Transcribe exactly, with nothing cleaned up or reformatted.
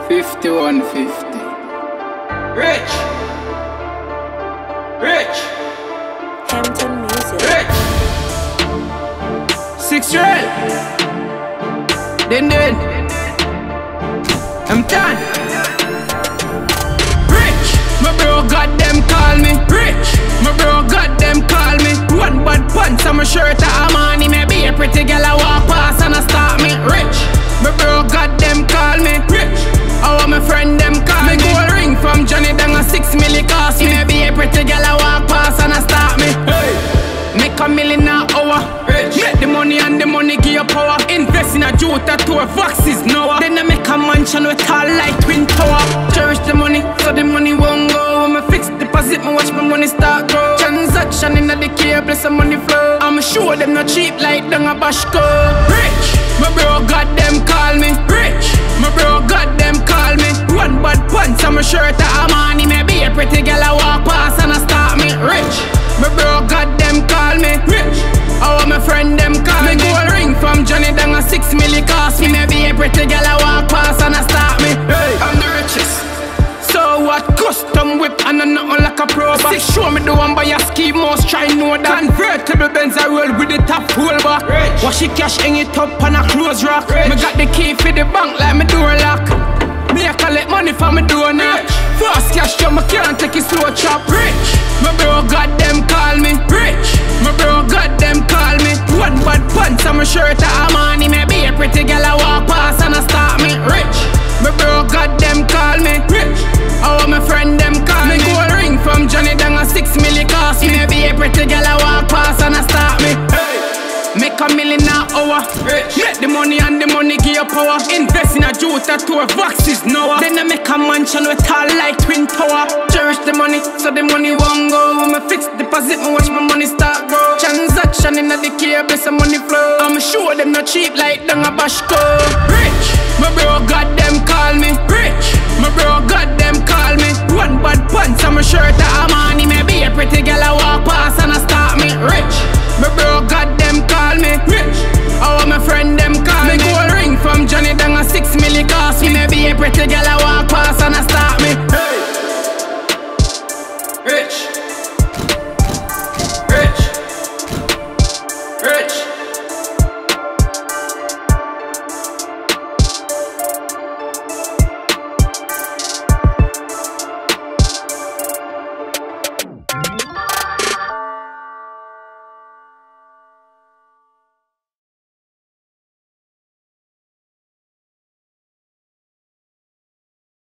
fifty-one fifty. Rich. Rich. Hampton Music. Rich. Six real. Din din. I'm done. Rich. My bro got them call me. Rich. My bro got them call me. One bad pants on my shirt at Armani. Maybe a pretty girl I walk past and I start me. Rich. My bro got them call me. Rich. Oh, my friend them call me. Gold ring from Johnny Dang a six milli cost me. Maybe a pretty girl I walk past and I start me. Hey. Make a million an hour. Rich. Make the money and the money give you power. Invest in a Jota tour, Foxes Noah. Then I make a mansion with tall like Twin Tower. Cherish the money, so the money won't go. When I fix deposit, me watch my money start grow. Transaction in the cable, some money flow. I'm sure them not cheap like Dung a Bashko. Rich, my bro got them call me. Rich, my bro got them call me. One bad pants on my shirt at Armani. Maybe a pretty girl I walk past and I start me. Rich, my bro got them call me. Rich, oh my friend them call me. Gold ring from Johnny Dang a six milli cost me. Maybe a pretty girl I walk past and I start me. Hey, I'm the richest. So what? Custom whip and a nothing like a pro. Six show me the one by a ski most try know that. Convertible Benz I roll with the top pull back. Rich. Wash it cash hang it up on a close rack. Rich. Me got the key for the bank like me door lock. Me a collect money for me door knock. Fast cash so me can't take it slow chop. Rich. My bro got them call me. Rich. My bro got them call me. One bad pants on my shirt at Armani. Maybe a pretty girl I walk past and I start me. Rich. My bro got them call me. Rich. Oh, my friend them call me. Gold ring from Johnny Dang a six milli cost me. Maybe a pretty girl I walk past and I start me. Hey. Make a million an hour. Rich. Make the money and the money give you power. Invest in a Jota tour, Foxes Noah. Then I make a mansion with tall like Twin Tower. Cherish the money, so the money won't go. When I fix deposit, me watch my money start grow. Transaction in the cable, some money flow. I'm sure them not cheap like Dung a Bashko.